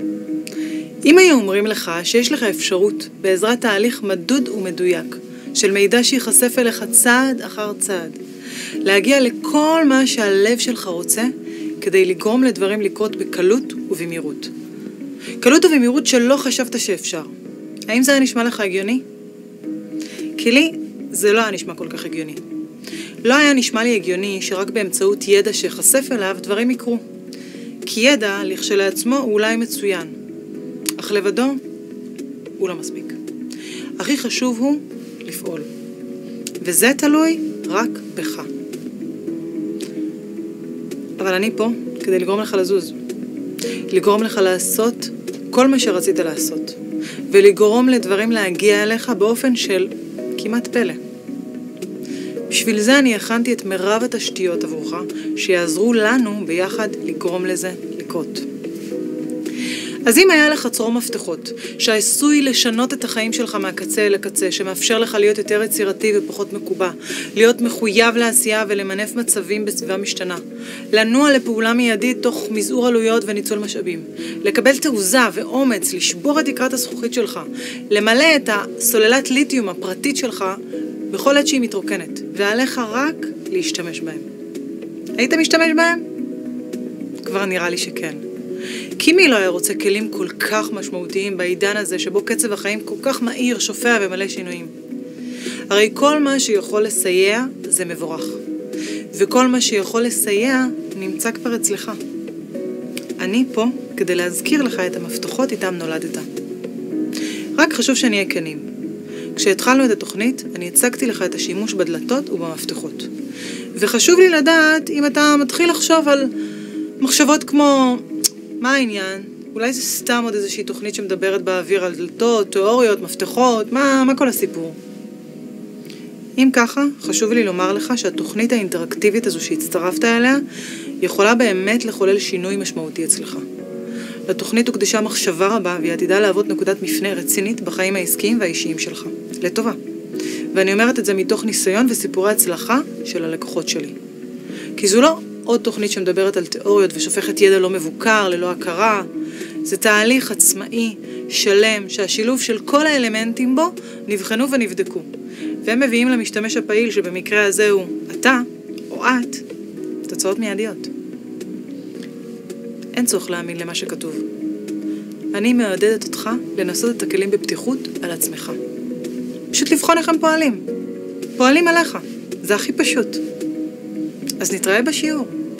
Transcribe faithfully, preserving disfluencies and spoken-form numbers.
אם היו אומרים לך שיש לך אפשרות בעזרת תהליך מדוד ומדויק של מידע שיחשף אליך צעד אחר צעד, להגיע לכל מה שהלב שלך רוצה כדי לגרום לדברים לקרות בקלות ובמהירות. קלות ובמהירות שלא חשבת שאפשר. האם זה היה נשמע לך הגיוני? כי לי זה לא היה נשמע כל כך הגיוני. לא היה נשמע לי הגיוני שרק באמצעות ידע שחשף אליו דברים יקרו. כי ידע לכשלעצמו הוא אולי מצוין, אך לבדו הוא לא מספיק. הכי חשוב הוא לפעול. וזה תלוי רק בך. אבל אני פה כדי לגרום לך לזוז. לגרום לך לעשות כל מה שרצית לעשות. ולגרום לדברים להגיע אליך באופן של כמעט פלא. בשביל זה אני הכנתי את מרב התשתיות עבורך, שיעזרו לנו ביחד לגרום לזה לקרות. אז אם היה לך צרור מפתחות, שעשוי לשנות את החיים שלך מהקצה אל הקצה, שמאפשר לך להיות יותר יצירתי ופחות מקובע, להיות מחויב לעשייה ולמנף מצבים בסביבה משתנה, לנוע לפעולה מיידית תוך מזעור עלויות וניצול משאבים, לקבל תעוזה ואומץ, לשבור את תקרת הזכוכית שלך, למלא את הסוללת ליתיום הפרטית שלך בכל עת שהיא מתרוקנת, ועליך רק להשתמש בהם. היית משתמש בהם? כבר נראה לי שכן. כי מי לא היה רוצה כלים כל כך משמעותיים בעידן הזה שבו קצב החיים כל כך מהיר, שופע ומלא שינויים? הרי כל מה שיכול לסייע זה מבורך. וכל מה שיכול לסייע נמצא כבר אצלך. אני פה כדי להזכיר לך את המפתחות איתם נולדת. רק חשוב שנהיה כנים. כשהתחלנו את התוכנית, אני הצגתי לך את השימוש בדלתות ובמפתחות. וחשוב לי לדעת אם אתה מתחיל לחשוב על מחשבות כמו, מה העניין? אולי זה סתם עוד איזושהי תוכנית שמדברת באוויר על דלתות, תיאוריות, מפתחות, מה, מה כל הסיפור? אם ככה, חשוב לי לומר לך שהתוכנית האינטראקטיבית הזו שהצטרפת אליה, יכולה באמת לחולל שינוי משמעותי אצלך. לתוכנית הוקדשה מחשבה רבה, והיא עתידה להוות נקודת מפנה רצינית בחיים העסקיים והאישיים שלך. לטובה. ואני אומרת את זה מתוך ניסיון וסיפורי הצלחה של הלקוחות שלי. כי זו לא עוד תוכנית שמדברת על תיאוריות ושופכת ידע לא מבוקר, ללא הכרה. זה תהליך עצמאי, שלם, שהשילוב של כל האלמנטים בו נבחנו ונבדקו. והם מביאים למשתמש הפעיל שבמקרה הזה הוא אתה או את, תוצאות מיידיות. אין צורך להאמין למה שכתוב. אני מעודדת אותך לנסות את הכלים בפתיחות על עצמך. פשוט לבחון איך הם פועלים. פועלים עליך. זה הכי פשוט. אז נתראה בשיעור.